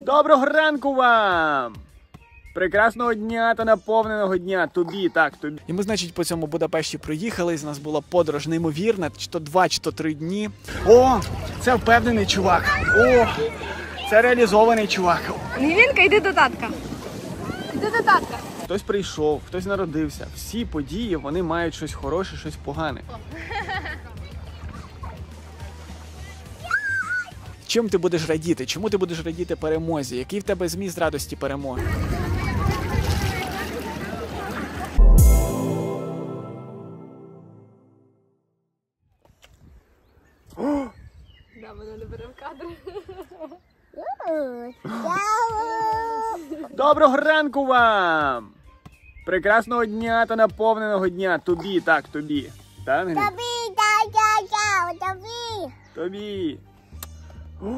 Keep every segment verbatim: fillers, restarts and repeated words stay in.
Доброго ранку вам! Прекрасного дня та наповненого дня тобі, так, тобі. І ми, значить, по цьому Будапешті проїхали, з нас була подорож неймовірна, чи то два, чи то три дні. О, це впевнений чувак. О, це реалізований чувак. Лівінка, йди до татка. Йди до татка. Хтось прийшов, хтось народився. Всі події, вони мають щось хороше, щось погане. Чим ти будеш радіти? Чому ти будеш радіти перемозі? Який в тебе зміст радості перемоги? Да, вона не бере в кадр. Доброго ранку вам! Прекрасного дня та наповненого дня тобі, так, тобі. Та, тобі, так, так, так, тобі. Тобі. О!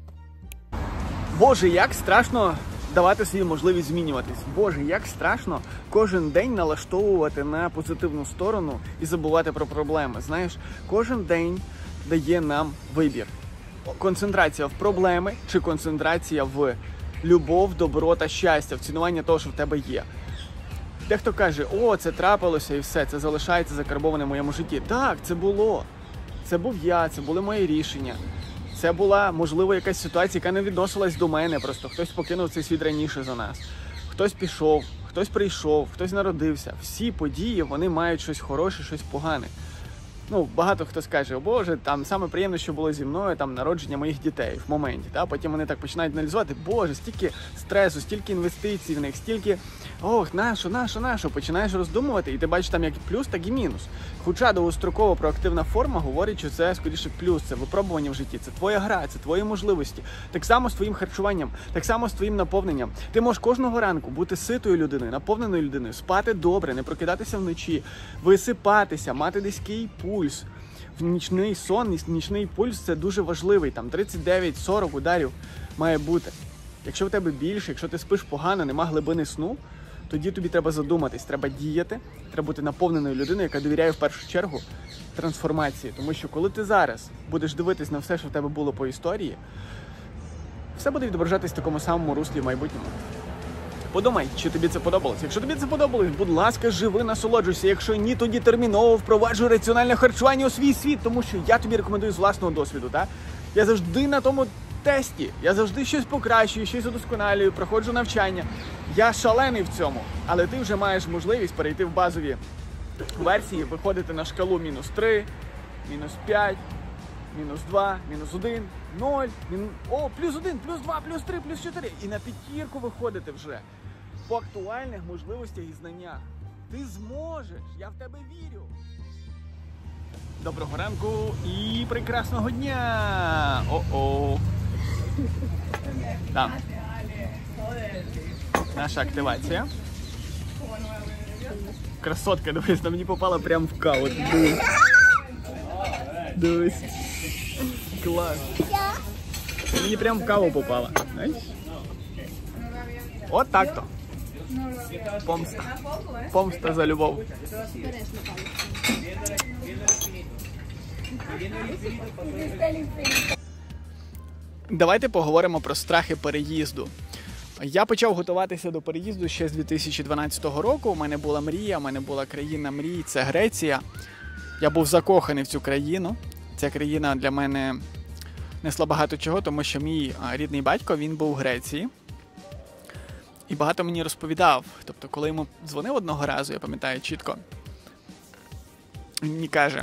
Боже, як страшно давати собі можливість змінюватись. Боже, як страшно кожен день налаштовувати на позитивну сторону і забувати про проблеми. Знаєш, кожен день дає нам вибір. Концентрація в проблеми чи концентрація в любов, добро та щастя, в цінування того, що в тебе є. Дехто каже, о, це трапилося і все, це залишається закарбоване в моєму житті. Так, це було. Це був я, це були мої рішення. Це була, можливо, якась ситуація, яка не відносилась до мене. Просто хтось покинув цей світ раніше за нас. Хтось пішов, хтось прийшов, хтось народився. Всі події, вони мають щось хороше, щось погане. Ну, багато хто скаже, о Боже, там саме приємне, що було зі мною, там народження моїх дітей в моменті. Та? Потім вони так починають аналізувати, Боже, стільки стресу, стільки інвестицій в них, стільки, ох, нащо, нащо, нащо, починаєш роздумувати, і ти бачиш там як плюс, так і мінус. Хоча довгострокова проактивна форма говорить, що це скоріше плюс, це випробування в житті, це твоя гра, це твої можливості. Так само з твоїм харчуванням, так само з твоїм наповненням. Ти можеш кожного ранку бути ситою людиною, наповненою людиною, спати добре, не прокидатися вночі, висипатися, мати низький пульс. В нічний сон, нічний пульс – це дуже важливий, там тридцять дев'ять сорок ударів має бути. Якщо в тебе більше, якщо ти спиш погано, нема глибини сну, тоді тобі треба задуматись, треба діяти, треба бути наповненою людиною, яка довіряє в першу чергу трансформації. Тому що коли ти зараз будеш дивитись на все, що в тебе було по історії, все буде відображатись в такому самому руслі в майбутньому. Подумай, чи тобі це подобалось. Якщо тобі це подобалось, будь ласка, живи, насолоджуйся. Якщо ні, тоді терміново впроваджуй раціональне харчування у свій світ, тому що я тобі рекомендую з власного досвіду, так? Я завжди на тому тесті, я завжди щось покращую, щось удосконалюю, проходжу навчання. Я шалений в цьому, але ти вже маєш можливість перейти в базові версії, виходити на шкалу мінус три, мінус п'ять, мінус два, мінус один, ноль, мінус... о, плюс один, плюс два, плюс три, плюс чотири. І на п'ятірку виходити вже по актуальних можливостях і знаннях. Ти зможеш, я в тебе вірю. Доброго ранку і прекрасного дня! О-о! Там. Наша активація. Красотка, дивись, на мені попала прямо в каву. Дивись. Дивись. Клас. Мені прямо в каву попала. Знаєш? От так-то. Помста. Помста за любов. Давайте поговоримо про страхи переїзду. Я почав готуватися до переїзду ще з дві тисячі дванадцятого року. У мене була мрія, у мене була країна мрій, це Греція. Я був закоханий в цю країну. Ця країна для мене несла багато чого, тому що мій рідний батько, він був в Греції. І багато мені розповідав. Тобто, коли йому дзвонив одного разу, я пам'ятаю чітко, він мені каже,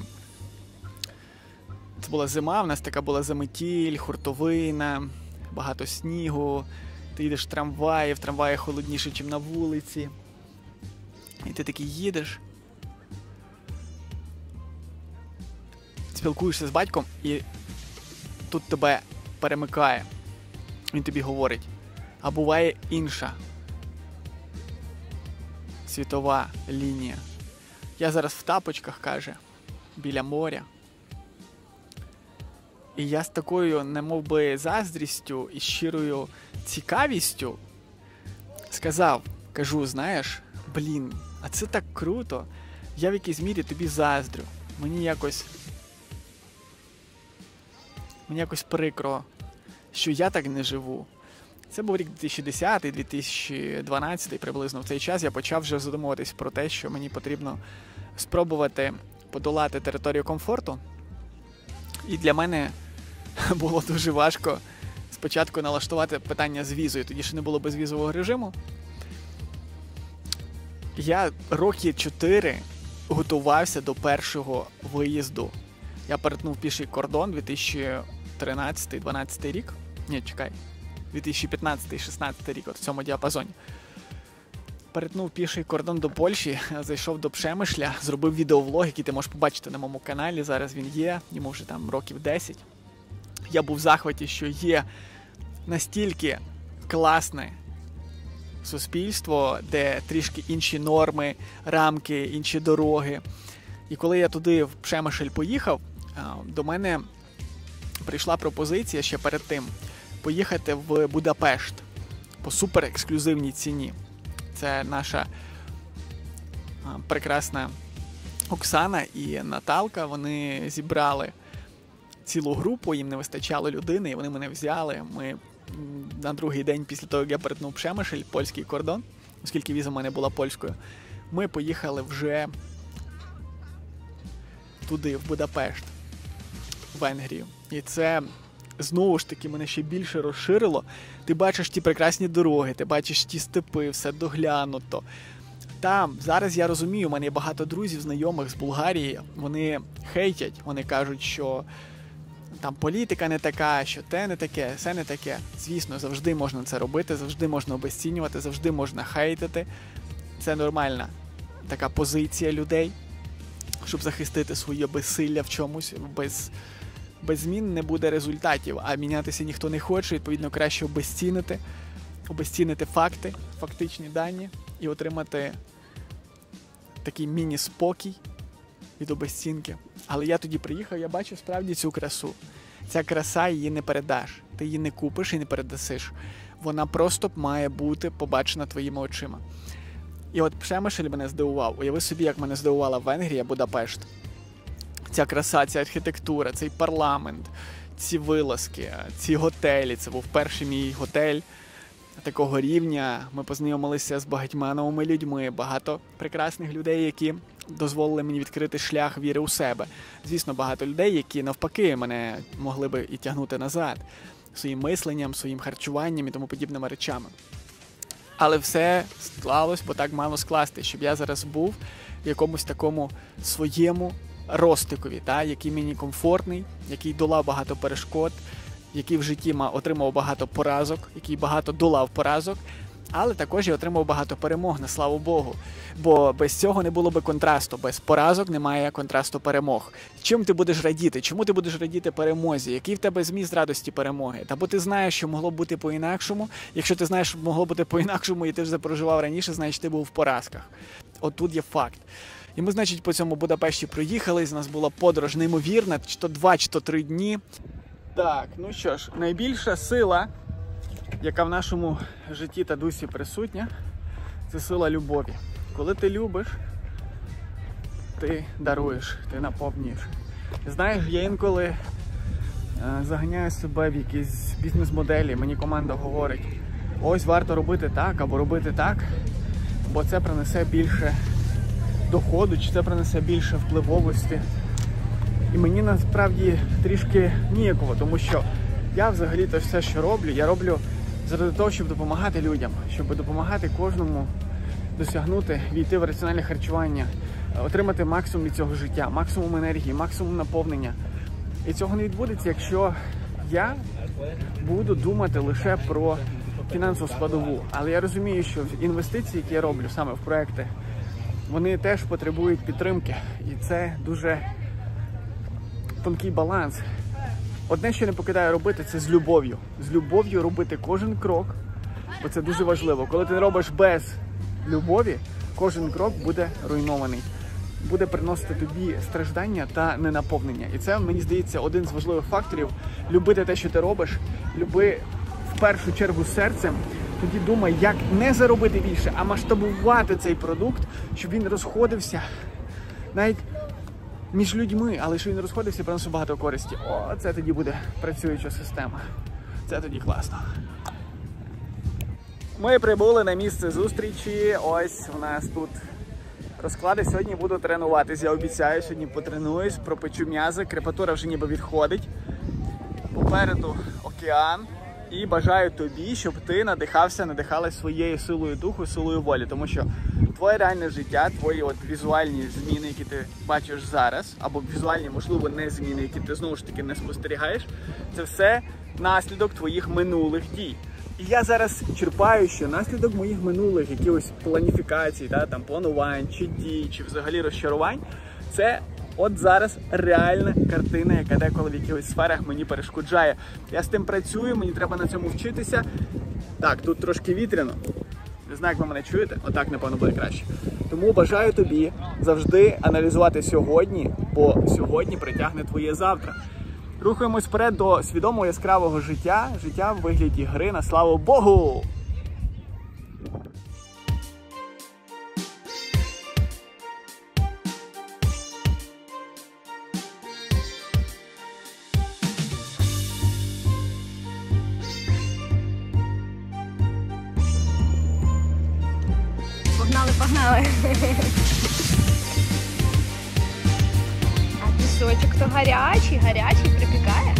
це була зима, в нас така була заметіль, хуртовина, багато снігу, ти їдеш в трамваї, в трамваї холодніше, ніж на вулиці. І ти такий їдеш, спілкуєшся з батьком, і тут тебе перемикає. Він тобі говорить, а буває інша світова лінія. Я зараз в тапочках, каже, біля моря. І я з такою, немов би, заздрістю і щирою цікавістю сказав, кажу, знаєш, блін, а це так круто, я в якійсь мірі тобі заздрю. Мені якось, мені якось прикро, що я так не живу. Це був рік дві тисячі десятий - дві тисячі дванадцятий, приблизно в цей час я почав вже задумуватись про те, що мені потрібно спробувати подолати територію комфорту. І для мене було дуже важко спочатку налаштувати питання з візою, тоді ще не було безвізового режиму. Я роки чотири готувався до першого виїзду. Я перетнув піший кордон дві тисячі тринадцятий - дванадцятий рік. Ні, чекай. дві тисячі п'ятнадцятий - шістнадцятий рік, от в цьому діапазоні. Перетнув піший кордон до Польщі, зайшов до Пшемишля, зробив відеовлог, який ти можеш побачити на моєму каналі. Зараз він є, йому вже там років десять. Я був в захваті, що є настільки класне суспільство, де трішки інші норми, рамки, інші дороги. І коли я туди, в Пшемишель, поїхав, до мене прийшла пропозиція ще перед тим поїхати в Будапешт по суперексклюзивній ціні. Це наша прекрасна Оксана і Наталка, вони зібрали цілу групу, їм не вистачало людини, і вони мене взяли. Ми на другий день після того, як я перетнув Пшемишель, польський кордон, оскільки віза в мене була польською, ми поїхали вже туди, в Будапешт, в Венгрію. І це, знову ж таки, мене ще більше розширило. Ти бачиш ті прекрасні дороги, ти бачиш ті степи, все доглянуто. Там, зараз я розумію, у мене є багато друзів, знайомих з Болгарії, вони хейтять, вони кажуть, що там політика не така, що те не таке, все не таке. Звісно, завжди можна це робити, завжди можна обесцінювати, завжди можна хейтити. Це нормальна така позиція людей, щоб захистити своє безсилля в чомусь. Без, без змін не буде результатів, а мінятися ніхто не хоче, відповідно, краще обесцінити, обесцінити факти, фактичні дані і отримати такий міні-спокій від обесцінки. Але я тоді приїхав, я бачу справді цю красу. Ця краса, її не передаш. Ти її не купиш і не передасиш. Вона просто має бути побачена твоїми очима. І от Пшемишель мене здивував. Уяви собі, як мене здивувала Венгрія, Будапешт. Ця краса, ця архітектура, цей парламент, ці вилазки, ці готелі. Це був перший мій готель такого рівня. Ми познайомилися з багатьма новими людьми, багато прекрасних людей, які дозволили мені відкрити шлях віри у себе. Звісно, багато людей, які навпаки мене могли би і тягнути назад своїм мисленням, своїм харчуванням і тому подібними речами. Але все склалось, бо так мало скласти, щоб я зараз був в якомусь такому своєму розтикові, та, який мені комфортний, який долав багато перешкод, який в житті отримав багато поразок, який багато долав поразок, але також я отримав багато перемог, на славу Богу. Бо без цього не було би контрасту, без поразок немає контрасту перемог. Чим ти будеш радіти? Чому ти будеш радіти перемозі? Який в тебе зміст радості перемоги? Та бо ти знаєш, що могло бути по-інакшому. Якщо ти знаєш, що могло бути по-інакшому, і ти вже проживав раніше, значить ти був в поразках. От тут є факт. І ми, значить, по цьому Будапешті проїхали, з нас була подорож неймовірна, чи то два, чи то три дні. Так, ну що ж, найбільша сила, яка в нашому житті та дусі присутня, це сила любові. Коли ти любиш, ти даруєш, ти наповнюєш. Знаєш, я інколи е, заганяю себе в якісь бізнес-моделі, мені команда говорить, ось варто робити так або робити так, бо це принесе більше доходу, чи це принесе більше впливовості. І мені насправді трішки ніяково, тому що я взагалі-то все, що роблю, я роблю заради того, щоб допомагати людям, щоб допомагати кожному досягнути, війти в раціональне харчування, отримати максимум від цього життя, максимум енергії, максимум наповнення. І цього не відбудеться, якщо я буду думати лише про фінансову складову. Але я розумію, що інвестиції, які я роблю саме в проекти, вони теж потребують підтримки. І це дуже тонкий баланс. Одне, що не покидаю робити, це з любов'ю. З любов'ю робити кожен крок, бо це дуже важливо. Коли ти робиш без любові, кожен крок буде руйнований. Буде приносити тобі страждання та ненаповнення. І це, мені здається, один з важливих факторів. Любити те, що ти робиш, люби в першу чергу серцем, тоді думай, як не заробити більше, а масштабувати цей продукт, щоб він розходився навіть між людьми, але щоб він розходився і приносив багато користі. О, це тоді буде працююча система. Це тоді класно. Ми прибули на місце зустрічі. Ось у нас тут розклади. Сьогодні буду тренуватись. Я обіцяю, сьогодні потренуюсь, пропечу м'язи. Крепатура вже ніби відходить. Попереду океан. І бажаю тобі, щоб ти надихався, надихалась своєю силою духу, силою волі. Тому що твоє реальне життя, твої от візуальні зміни, які ти бачиш зараз, або візуальні, можливо, не зміни, які ти знову ж таки не спостерігаєш, це все наслідок твоїх минулих дій. І я зараз черпаю, що наслідок моїх минулих якихось планіфікацій, да, там, планувань, чи дій, чи взагалі розчарувань, це от зараз реальна картина, яка деколи в якихось сферах мені перешкоджає. Я з тим працюю, мені треба на цьому вчитися. Так, тут трошки вітряно. Не знаю, як ви мене чуєте, отак, напевно, буде краще. Тому бажаю тобі завжди аналізувати сьогодні, бо сьогодні притягне твоє завтра. Рухаємось вперед до свідомого яскравого життя, життя в вигляді гри на славу Богу! Погнали, погнали. А пісочок то гарячий, гарячий, припікає.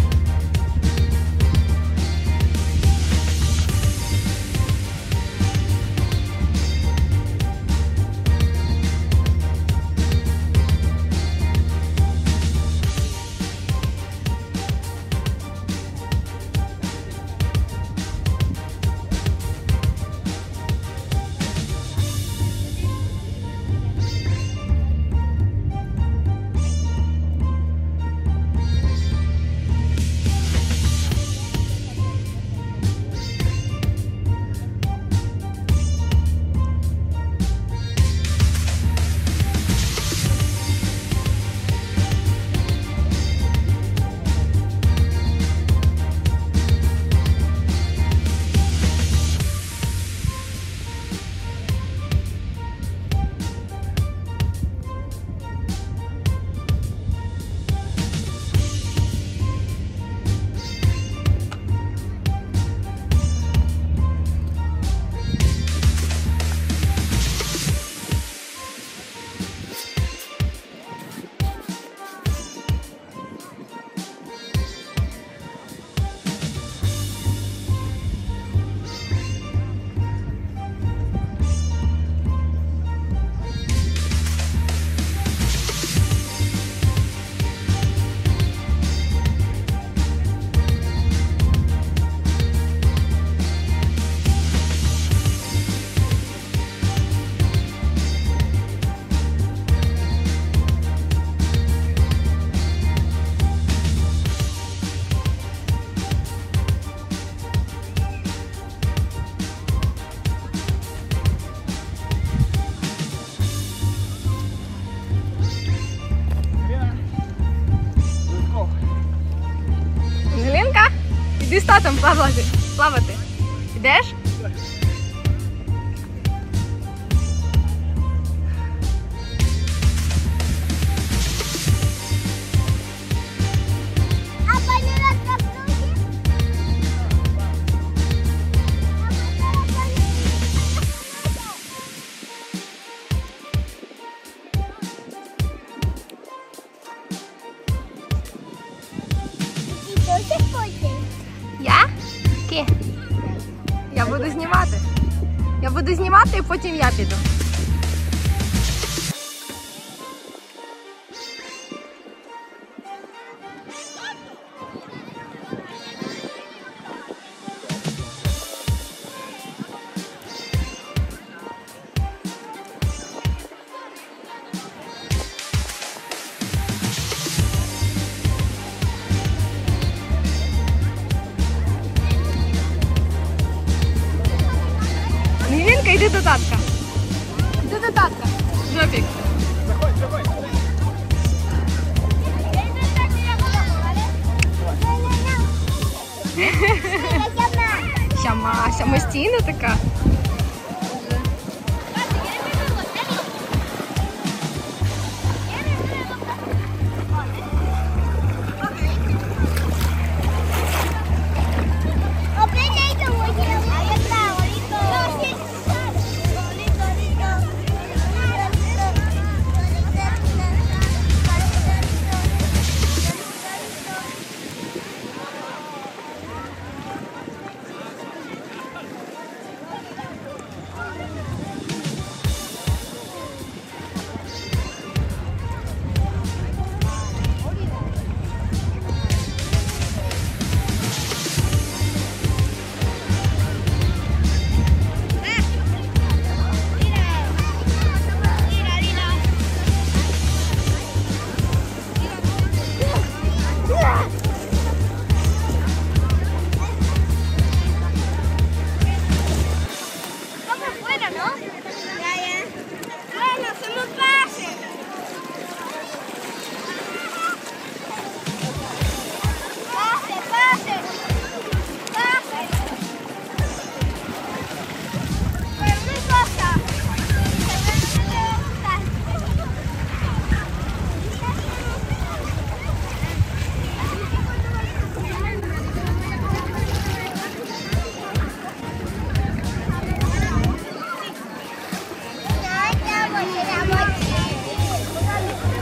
Іди з татом плавати. плавати. Ідеш? Я? Ки? Я буду знімати. Я буду знімати і потім я піду. Мівінка, йди до татка. Йди до татка. Жопік. Заходь, заходь. Сама, самостійна така.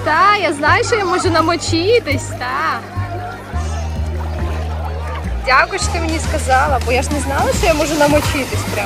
Та, я знаю, що я можу намочитись, та. Дякую, що ти мені сказала, бо я ж не знала, що я можу намочитись прям.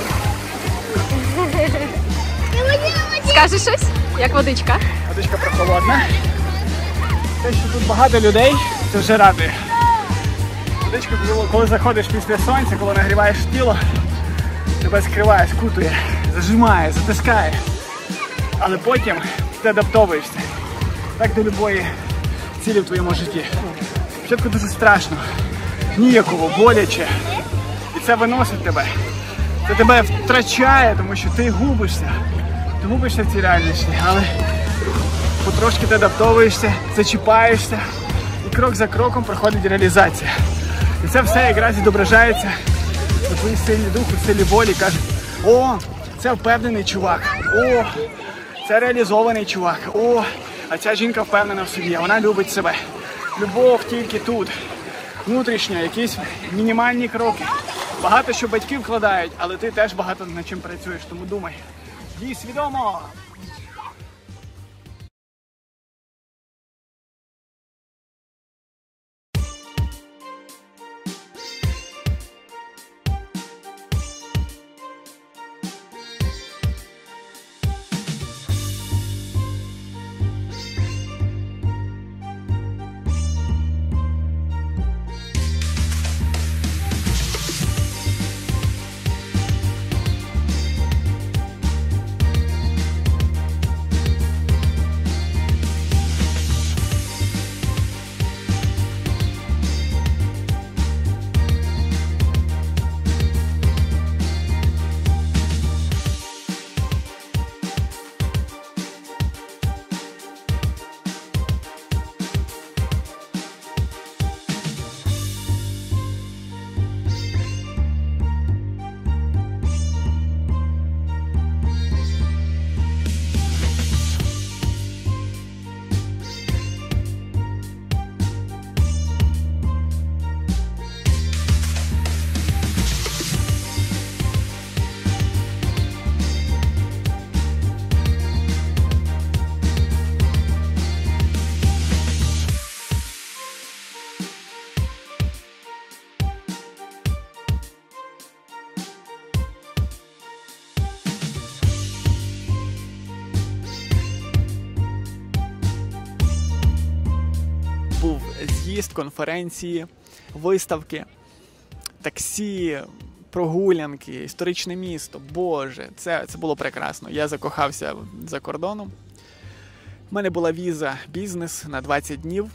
Скажи щось? Як водичка? Водичка прохолодна. Те, що тут багато людей, це вже радує. Водичка, коли заходиш після сонця, коли нагріваєш тіло, тебе скриває, скутує, зажимає, затискає. Але потім ти адаптовуєшся. Так до будь-якої цілі в твоєму житті. Спочатку дуже страшно, ніяково, боляче. І це виносить тебе. Це тебе втрачає, тому що ти губишся. Ти губишся в цій реальності, але потрошки ти адаптовуєшся, зачіпаєшся. І крок за кроком проходить реалізація. І це все якраз відображається у твоїй силі духу, силі волі. Каже, о, це впевнений чувак, о, це реалізований чувак, о, а ця жінка впевнена в собі, вона любить себе. Любов тільки тут, внутрішня, якісь мінімальні кроки. Багато що батьки вкладають, але ти теж багато над чим працюєш, тому думай. Дій свідомо! Був з'їзд, конференції, виставки, таксі, прогулянки, історичне місто. Боже, це, це було прекрасно. Я закохався за кордоном. У мене була віза бізнес на двадцять днів.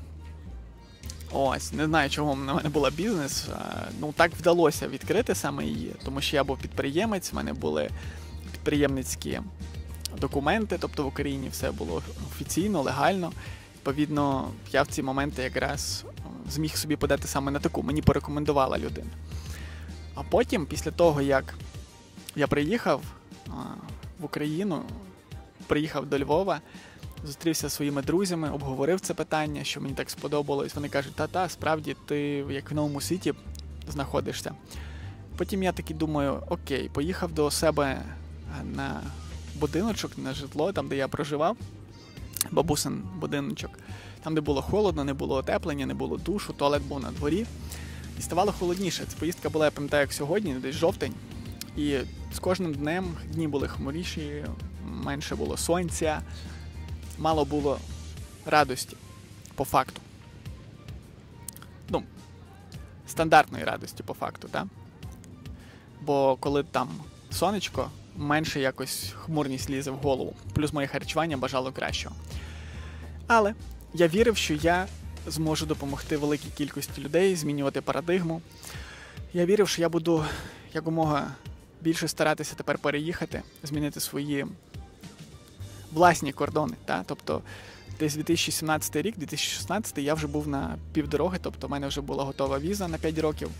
Ось, не знаю, чого в мене була бізнес. Ну, так вдалося відкрити саме її, тому що я був підприємець, в мене були підприємницькі документи, тобто в Україні все було офіційно, легально. Відповідно, я в ці моменти якраз зміг собі подати саме на таку, мені порекомендувала людина. А потім, після того, як я приїхав в Україну, приїхав до Львова, зустрівся зі своїми друзями, обговорив це питання, що мені так сподобалось. Вони кажуть, та-та, справді, ти як в новому світі знаходишся. Потім я таки думаю, окей, поїхав до себе на будиночок, на житло, там, де я проживав, бабусин будиночок, там, де було холодно, не було отеплення, не було душу, туалет був на дворі. І ставало холодніше. Ця поїздка була, я пам'ятаю, як сьогодні, десь жовтень. І з кожним днем дні були хмуріші, менше було сонця, мало було радості, по факту. Ну, стандартної радості, по факту, так? Бо коли там сонечко, менше якось хмурність лізе в голову. Плюс моє харчування бажало кращого. Але я вірив, що я зможу допомогти великій кількості людей, змінювати парадигму. Я вірив, що я буду якомога більше старатися тепер переїхати, змінити свої власні кордони. Та? Тобто десь дві тисячі сімнадцятий рік, дві тисячі шістнадцятий я вже був на півдороги, тобто в мене вже була готова віза на п'ять років.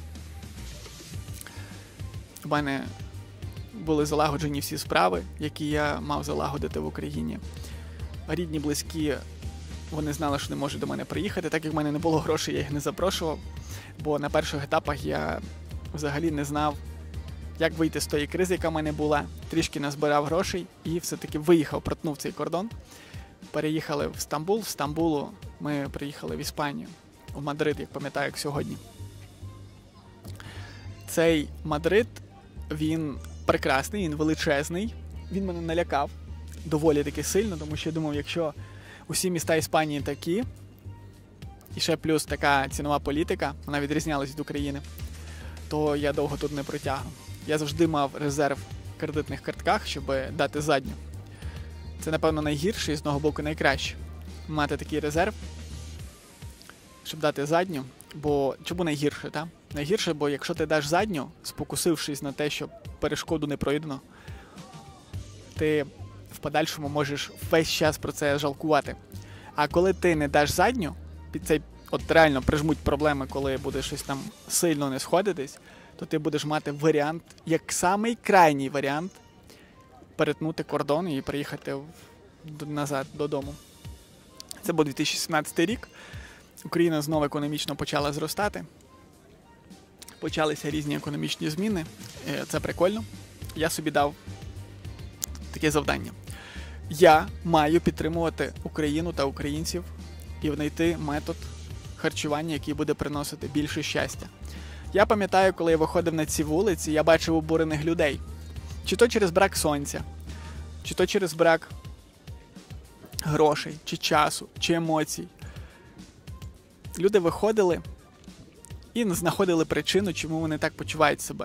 У мене були залагоджені всі справи, які я мав залагодити в Україні. Рідні, близькі, вони знали, що не можуть до мене приїхати. Так як в мене не було грошей, я їх не запрошував. Бо на перших етапах я взагалі не знав, як вийти з тої кризи, яка в мене була. Трішки назбирав грошей і все-таки виїхав, протнув цей кордон. переїхали в Стамбул. З Стамбулу ми приїхали в Іспанію, в Мадрид, як пам'ятаю, як сьогодні. Цей Мадрид, він прекрасний, він величезний. Він мене налякав доволі таки сильно, тому що я думав, якщо усі міста Іспанії такі, і ще плюс така цінова політика, вона відрізнялась від України, то я довго тут не протягну. Я завжди мав резерв в кредитних картках, щоб дати задню. Це, напевно, найгірше і з одного боку найкраще. Мати такий резерв, щоб дати задню. Бо чому найгірше, так? Найгірше, бо якщо ти даш задню, спокусившись на те, що перешкоду не пройдено, ти в подальшому можеш весь час про це жалкувати. А коли ти не даш задню, під цей, от реально прижмуть проблеми, коли буде щось там сильно не сходитись, то ти будеш мати варіант, як самий крайній варіант, перетнути кордон і приїхати в, назад додому. Це був дві тисячі сімнадцятий рік. Україна знову економічно почала зростати. Почалися різні економічні зміни. Це прикольно. Я собі дав таке завдання. Я маю підтримувати Україну та українців і знайти метод харчування, який буде приносити більше щастя. Я пам'ятаю, коли я виходив на ці вулиці, я бачив обурених людей. Чи то через брак сонця, чи то через брак грошей, чи часу, чи емоцій. Люди виходили і знаходили причину, чому вони так почувають себе.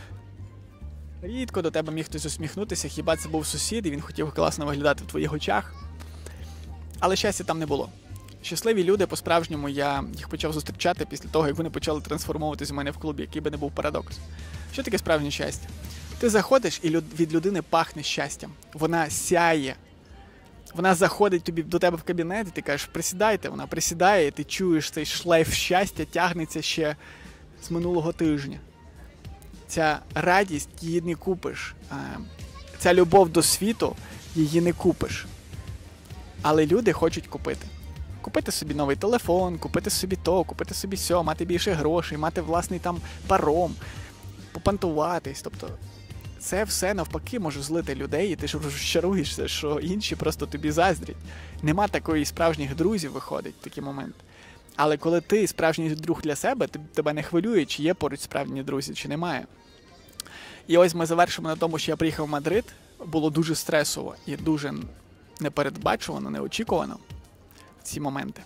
Рідко до тебе міг хтось усміхнутися, хіба це був сусід, і він хотів класно виглядати в твоїх очах. Але щастя там не було. Щасливі люди, по-справжньому, я їх почав зустрічати після того, як вони почали трансформуватися в мене в клубі, який би не був парадокс. Що таке справжнє щастя? Ти заходиш, і від людини пахне щастям. Вона сяє. Вона заходить тобі до тебе в кабінет, і ти кажеш, присідайте, вона присідає, і ти чуєш цей шлейф щастя, тягнеться ще з минулого тижня. Ця радість, її не купиш. Ця любов до світу, її не купиш. Але люди хочуть купити. Купити собі новий телефон, купити собі то, купити собі сьо, мати більше грошей, мати власний там паром, попантуватись. Тобто це все навпаки може злити людей, і ти ж розчаруєшся, що інші просто тобі заздрять. Нема такої справжніх друзів, виходить в такий момент. Але коли ти справжній друг для себе, тебе не хвилює, чи є поруч справжні друзі, чи немає. І ось ми завершимо на тому, що я приїхав в Мадрид. Було дуже стресово і дуже непередбачувано, неочікувано в ці моменти.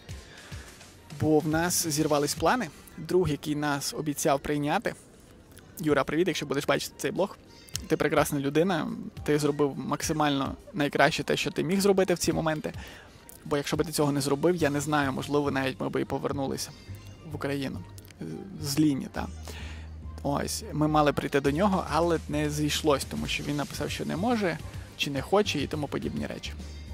Бо в нас зірвались плани. Друг, який нас обіцяв прийняти. Юра, привіт, якщо будеш бачити цей блог. Ти прекрасна людина, ти зробив максимально найкраще те, що ти міг зробити в ці моменти. Бо якщо б ти цього не зробив, я не знаю, можливо, навіть ми б і повернулися в Україну. З лінії, так. Ось, ми мали прийти до нього, але не зійшлось, тому що він написав, що не може, чи не хоче, і тому подібні речі.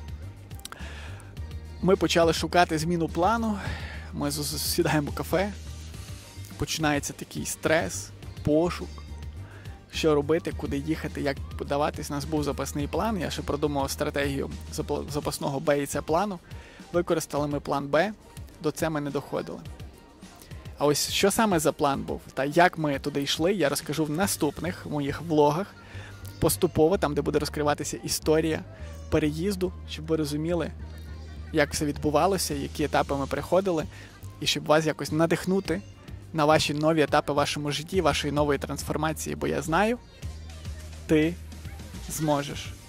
Ми почали шукати зміну плану, ми сідаємо в кафе, починається такий стрес, пошук, що робити, куди їхати, як подаватись. У нас був запасний план, я ще продумав стратегію запасного Б і С плану. Використали ми план Б, до С ми не доходили. А ось що саме за план був, та як ми туди йшли, я розкажу в наступних моїх влогах, поступово, там, де буде розкриватися історія переїзду, щоб ви розуміли, як все відбувалося, які етапи ми приходили, і щоб вас якось надихнути на ваші нові етапи в вашому житті, вашої нової трансформації, бо я знаю, ти зможеш.